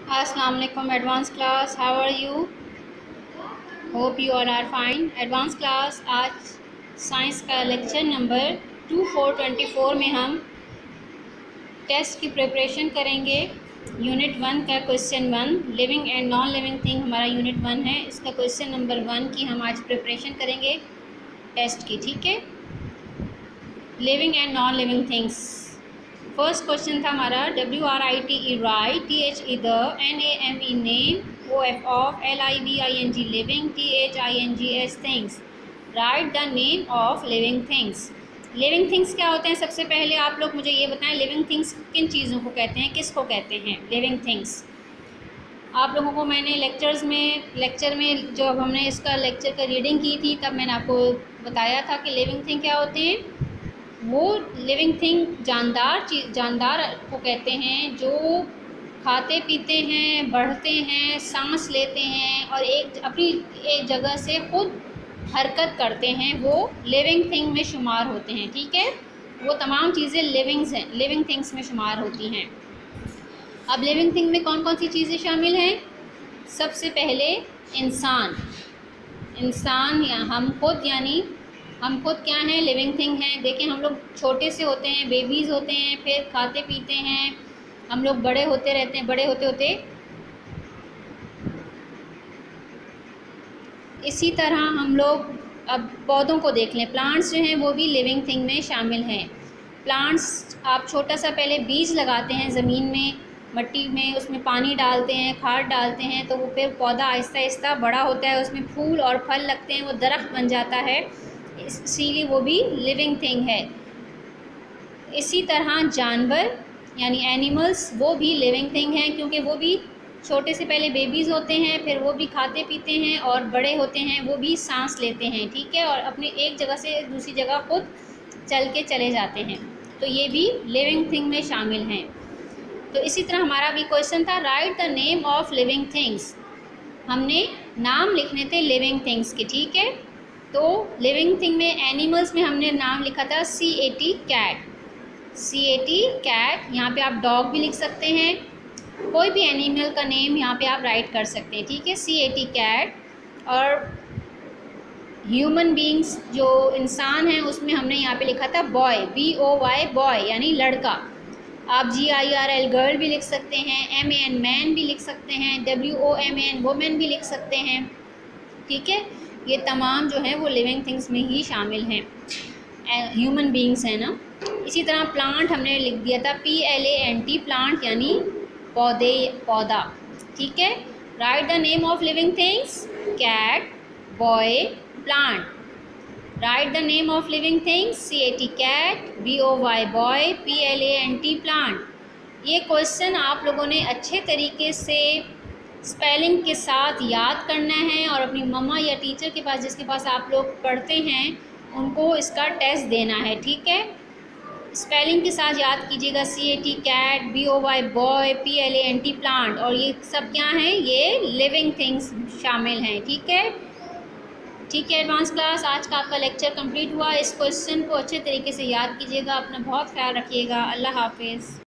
अस्सलाम वालेकुम advance class, how are you? Hope you are fine. Advance class, आज science का लेक्चर नंबर 2424 में हम टेस्ट की प्रिपरेशन करेंगे। यूनिट 1 का question 1, living and non living thing हमारा यूनिट 1 है। इसका क्वेश्चन नंबर 1 की हम आज प्रिपरेशन करेंगे टेस्ट की, ठीक है। Living and non living things. First question था हमारा WRITE write, THE the, NAME name, OF of, LIVING living, THINGS things. Write the name of living things. Living things क्या होते हैं? सबसे पहले आप लोग मुझे ये बताएं, लिविंग थिंग्स किन चीज़ों को कहते हैं, किसको कहते हैं लिविंग थिंग्स? आप लोगों को मैंने लेक्चर में जब हमने इसका लेक्चर का रीडिंग की थी तब मैंने आपको बताया था कि लिविंग थिंग क्या होते हैं। वो लिविंग थिंग जानदार को कहते हैं जो खाते पीते हैं, बढ़ते हैं, सांस लेते हैं और एक जगह से खुद हरकत करते हैं, वो लिविंग थिंग में शुमार होते हैं, ठीक है। वो तमाम चीज़ें लिविंग थिंग्स में शुमार होती हैं। अब लिविंग थिंग में कौन कौन सी चीज़ें शामिल हैं? सबसे पहले इंसान या हम खुद, यानी हम खुद क्या हैं? लिविंग थिंग हैं। देखिए, हम लोग छोटे से होते हैं, बेबीज़ होते हैं, फिर खाते पीते हैं, हम लोग बड़े होते रहते हैं। बड़े होते होते इसी तरह हम लोग, अब पौधों को देख लें, प्लांट्स जो हैं वो भी लिविंग थिंग में शामिल हैं। प्लांट्स, आप छोटा सा पहले बीज लगाते हैं ज़मीन में, मट्टी में, उसमें पानी डालते हैं, खाद डालते हैं, तो वो फिर पौधा आहिस्ता आहिस्ता बड़ा होता है, उसमें फूल और फल लगते हैं, वो दरख्त बन जाता है, इसीलिए वो भी लिविंग थिंग है। इसी तरह जानवर यानी एनिमल्स, वो भी लिविंग थिंग हैं, क्योंकि वो भी छोटे से पहले बेबीज़ होते हैं, फिर वो भी खाते पीते हैं और बड़े होते हैं, वो भी सांस लेते हैं, ठीक है, और अपने एक जगह से दूसरी जगह खुद चल के चले जाते हैं, तो ये भी लिविंग थिंग में शामिल हैं। तो इसी तरह हमारा भी क्वेश्चन था, write the name of living things. हमने नाम लिखने थे लिविंग थिंग्स के, ठीक है। तो लिविंग थिंग में एनिमल्स में हमने नाम लिखा था CAT कैट, कैट। यहाँ पे आप डॉग भी लिख सकते हैं, कोई भी एनिमल का नेम यहाँ पे आप राइट कर सकते हैं, ठीक है, CAT कैट। और ह्यूमन बींग्स, जो इंसान हैं, उसमें हमने यहाँ पे लिखा था बॉय, BOY बॉय यानी लड़का। आप GIRL गर्ल भी लिख सकते हैं, MAN मैन भी लिख सकते हैं, WOMAN वुमेन भी लिख सकते हैं, ठीक है। ये तमाम जो है वो लिविंग थिंग्स में ही शामिल हैं, ह्यूमन बींग्स हैं ना। इसी तरह प्लांट हमने लिख दिया था PLANT प्लांट यानी पौधा, ठीक है। Write the name of living things, cat, boy, plant. Write the name of living things, CAT cat, BOY boy, PLANT plant. ये क्वेश्चन आप लोगों ने अच्छे तरीके से स्पेलिंग के साथ याद करना है और अपनी मम्मा या टीचर के पास, जिसके पास आप लोग पढ़ते हैं, उनको इसका टेस्ट देना है, ठीक है। स्पेलिंग के साथ याद कीजिएगा, CAT cat, BOY boy, PLANT plant, और ये सब क्या हैं? ये लिविंग थिंग्स शामिल हैं, ठीक है। ठीक है एडवांस क्लास, आज का आपका लेक्चर कंप्लीट हुआ। इस क्वेश्चन को अच्छे तरीके से याद कीजिएगा, अपना बहुत ख्याल रखिएगा। अल्लाह हाफिज़।